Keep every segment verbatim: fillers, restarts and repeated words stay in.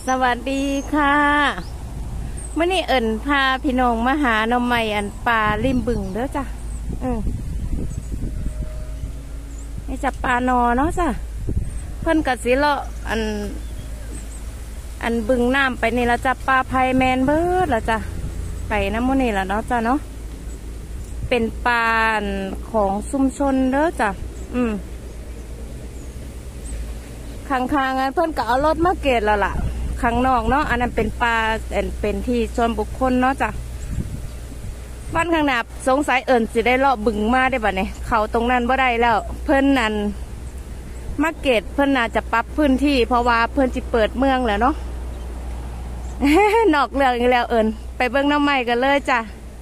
สวัสดีค่ะเมื่อนี้เอิ่นพาพี่น้องมาหาหน่อไม้อันปลาริมบึงเด้อจ้ะอืมนี่จับปลานอเนาะจ้ะเพิ่นกัดสิเลาะอันอันบึงน้ำไปนี่ละจับปลาไพแมนเบิดละจ้ะไปน้ำมันนี่ละเนาะจ้ะเนาะเป็นปลาของชุมชนเด้อจ้ะอืมข้างๆงั้นเพิ่นก็เอารถมาเกตแล้วล่ะข้างนอกเนาะอันนั้นเป็นปลาเป็นที่ส่วนบุคคลเนาะจ้ะบ้านข้างหน้าสงสัยเอิ่นสิได้เลาะบึงมาได้บ่เนี่ยเขาตรงนั้นบ่ได้แล้วเพิ่นนั่นมาเกตเพิ่นน่าจะปรับพื้นที่เพราะว่าเพิ่นจิเปิดเมืองแล้วเนาะ นอกเรื่องอีกแล้วเอิ่นไปเบิ่งน้ำใหม่กันเลยจ้ะ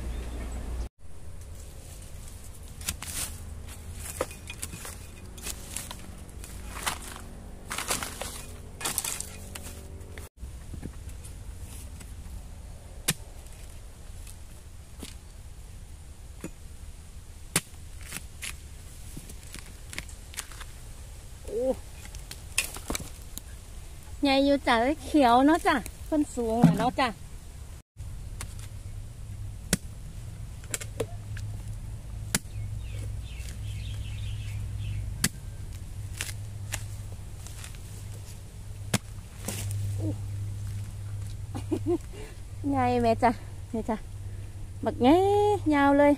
ใหญ่อยู่จ้ะเขียวเนาะจ้ะเพิ่นสูงเนาะจ้ะใหญ่แม่จ้ะนี่จ้ะบักแง่ยาวเลย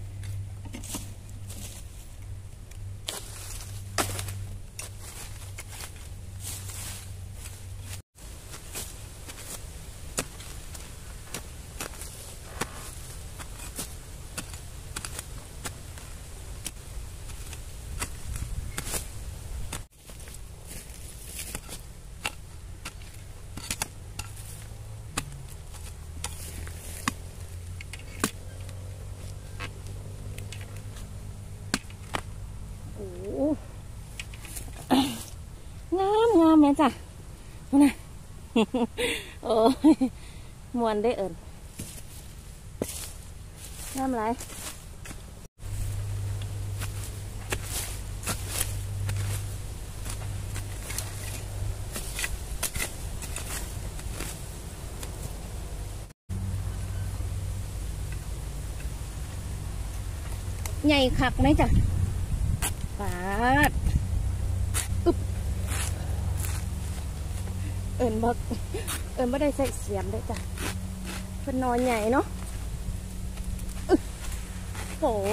งามงามแม่จ้ะนะโอ้ยมวนได้เอิญงามไรใหญ่คักไหมจ้ะปาดเอิญบักเอิญไม่ได้ใส่เสียมได้จ้ะเพิ่นนอนใหญ่เนาะโอ้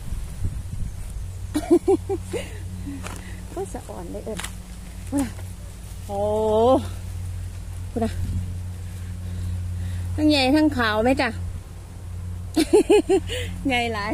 ก็สะอ่อนได้เอิญพูดนะโอ้พูดนะทั้งใหญ่ทั้งขาวไหมจ้ะใหญ่หลาย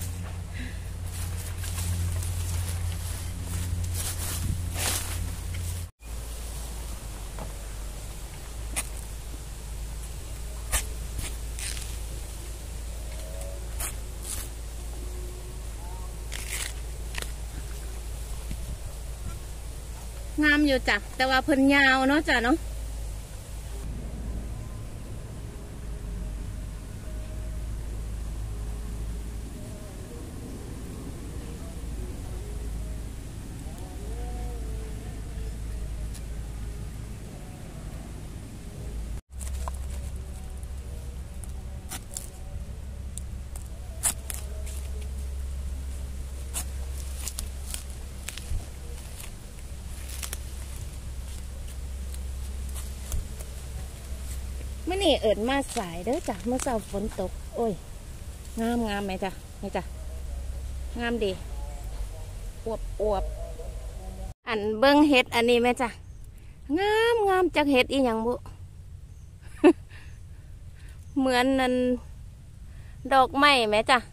งามอยู่จ้ะแต่ว่าเพิ่นยาวเนาะจ้ะเนาะเมื่อนี่เอิญมาสายเด้อจ้ะเมื่อเช้าฝนตกโอ้ยงามงามไหมจ้ะนี่จ้ะงามดีอวบอวบอันเบิ้งเห็ดอันนี้ไหมจ้ะงามงามจากเห็ดอีหยังบุ เหมือนนั่นดอกไม้ไหมจ้ะ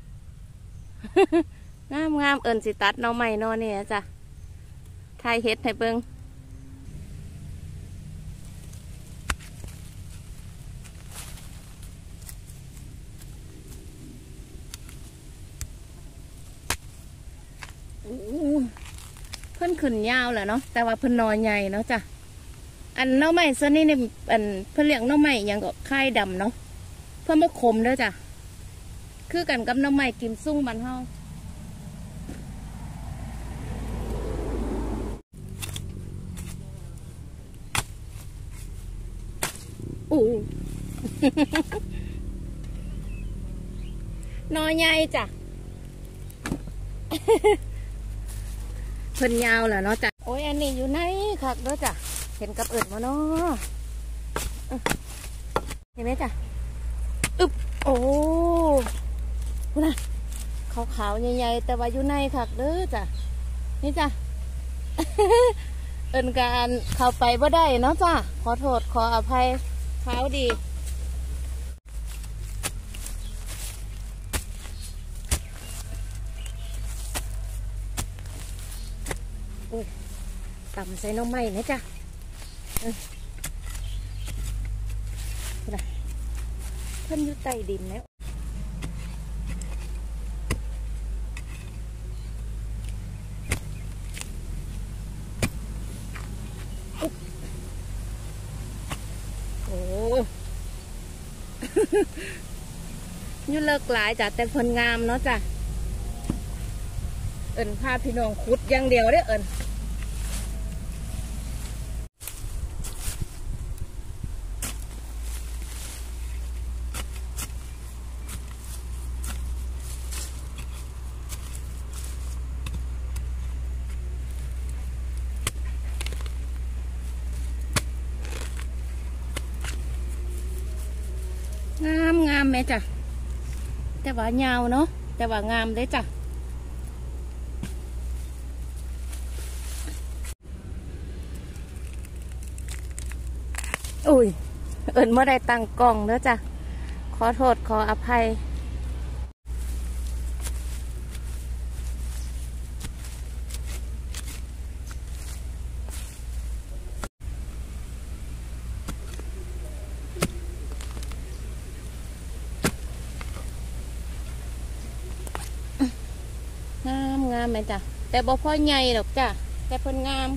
งามงามเอิญสิตัดเนาไม้นอเนี่ยจ้ะทายเห็ดให้เบิ้งเพิ่นขึ้นยาวแหละเนาะแต่ว่าเพิ่นนอนใหญ่เนาะจ้ะอันน้องใหม่ส่วนนี้เนี่ยอันเพิ่นเลี้ยงน้องใหม่ยังก็ไข่ดำเนาะเพิ่นบ่ขมเด้อจ้ะคือกันกับน้องใหม่กิมซุ่งบ้านเฮา ออู้นอใหญ่จ้ะ เพิ่นยาวแหละเนาะจ้ะโอ้ยอันนี้อยู่ไหนคักเนาะจ้ะเห็นกับเอิดมาเนาะเห็นไหมจ้ะอึบโอ้คุณน่ะขาวๆใหญ่ๆแต่ว่าอยู่ในคักเด้อจ้ะนี่จ้ะ เอินการเข้าไปบ่ได้เนาะจ้ะขอโทษขออภัยขาวดีตำใส่น้องไม้นะจ๊ะเพิ่นอยู่ใต้ดินแล้วโอ้ยุ่เลิกหลายจ้ะแต่เพิ่นงามเนาะจ้ะเอิญพาพี่น้องขุดอย่างเดียวได้เอิญงามงามแม่จ้ะแต่ว่ายาวเนาะแต่ว่างามเลยจ้ะอุ้ยเอิญเมื่อใดตั้งกล้องแล้วจ้ะขอโทษขออภัยงามงามไหมจ้ะแต่บ่พอใหญ่หรอกจ้ะแต่เพิ่นงาม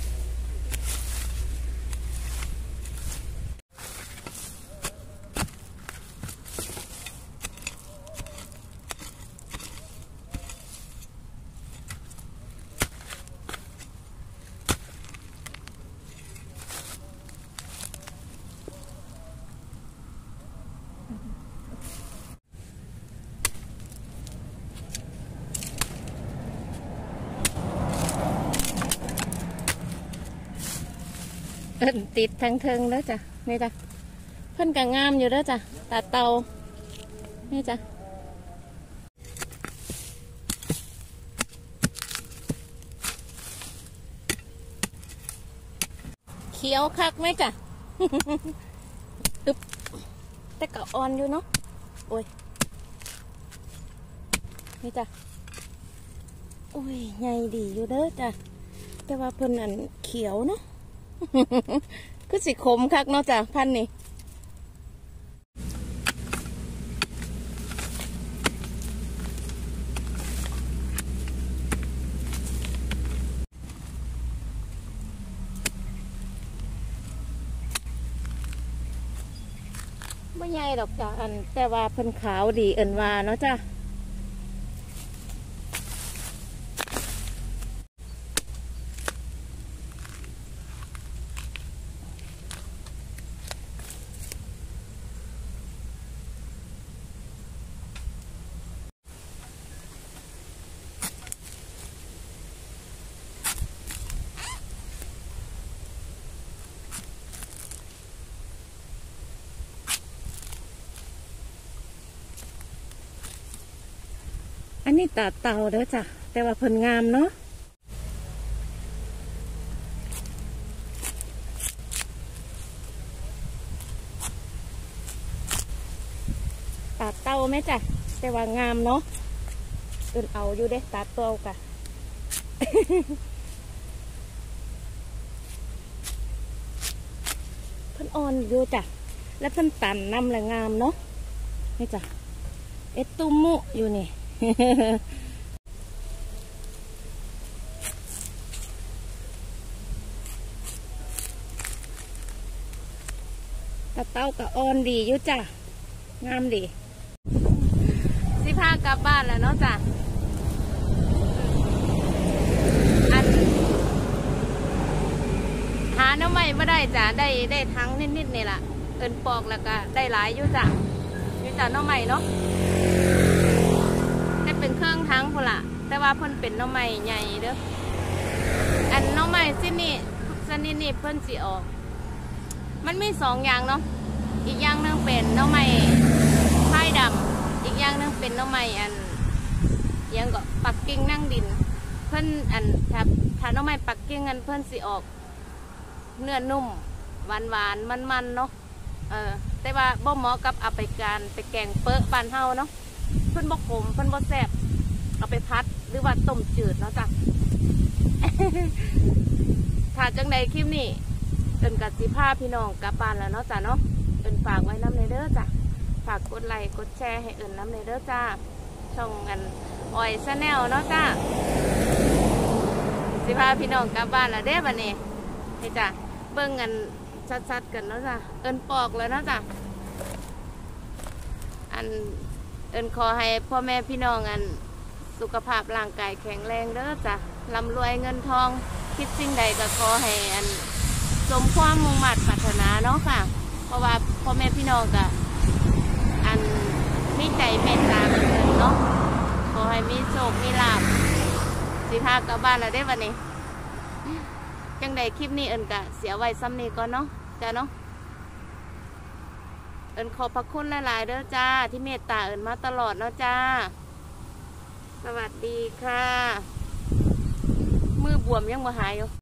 เอิ้นติดทั้งเทิงแล้วจ้ะนี่จ้ะเพิ่นก็งามอยู่แล้วจ้ะตาเตานี่จ้ะเขียวคักไหมจ้ะ อึบแต่ก็อ่อนอยู่เนาะโอ้ยนี่จ้ะโอ้ยใหญ่ดีอยู่เด้อจ้ะแต่ว่าเพิ่นอันเขียวเนาะ คือสิขมคักเนาะจ้ะพันนี่ไม่ใหญ่ดอกจ้ะอันแต่ว่าเพิ่นขาวดีเอินว่าเนาะจ้ะอันนี้ตาเต่าเด้อจ้ะแต่ว่าเพิ่นงามเนาะตาเต่าไหมจ้ะแต่ว่างามเนาะเอินเอาอยู่เด้ตาเต่ากะ เพิ่นอ่อนอยู่จ้ะและเพิ่นตันนำและงามเนาะนี่จ้ะเอตุมุอยู่นี่ ตาเต้ากับอ่อนดีอยู่จ้ะงามดีสิพากลับบ้านแล้วเนาะจ้ะอันหาน้ำใหม่ไม่ได้จ้ะได้ได้ทั้งนิดๆนี่แหละเออินปอกแล้วก็ได้หลายอยู่จ้ะอยู่จ้ะน้องใหม่เนาะได้เป็นเครื่องทั้งพุ่นละแต่ว่าเพิ่นเป็นน้องใหม่ใหญ่เด้ออันน้องใหม่ที่นี่ชนิดนี้เพิ่นสิออกมันมีสองอย่างเนาะอีกอย่างนึงเป็นน้องใหม่ไผ่ดำอีกอย่างนึงเป็นน้องใหม่อันยังก็ปักกิ่งนั่งดินเพิ่นอันถ้าถ้าน้องใหม่ปักกิ่งอันเพิ่นสิออกเนื้อนุ่มหวานหวานมันมันเนาะเออแต่ว่าบ่เหมาะกับเอาไปการไปแกงเปิ้ลบานเฮาเนาะเพิ่นบ่ขมเพิ่นบ่แซ่บเอาไปพัดหรือว่าต้มจืดเนาะจ้ะ ถ้าจังใดคลิปนี้เอิ้นกับสิพาพี่น้องกลับบ้านแล้วเนาะจ้ะเนาะเอิ้นฝากไว้น้ำในเด้อจ้ะฝากกดไลค์กดแชร์ให้เอิ้นน้ำในเด้อจ้าช่องกันออยชาแนลเนาะจ้าสิพาพี่น้องกลับบ้านแล้วเด้อบัดนี้ให้จ้ะเบิ่งกันชัดๆกันเนาะจ้ะเอิ้นปอกแล้วเนาะจ้ะอันเอิ้นขอให้พ่อแม่พี่น้องอันสุขภาพร่างกายแข็งแรงเด้อจ้ะร่ำรวยเงินทองคิดสิ่งใดก็ขอให้อันสมความมุ่งมั่นปรารถนาเนาะค่ะเพราะว่าพ่อแม่พี่น้องก็อันมีใจเมตตาเหมือนกันเนาะขอให้มีโชคมีลาภสิพากลับบ้านแล้วได้วันนี้จังใดคลิปนี้เอิญกะเสียไว้ซ้ำนี้ก่อนเนาะจ้าเนาะเอิญขอบพระคุณหลายๆเด้อจ้าที่เมตตาเอิญมาตลอดเนาะจ้าสวัสดีค่ะมือบวมยังบ่หายอยู่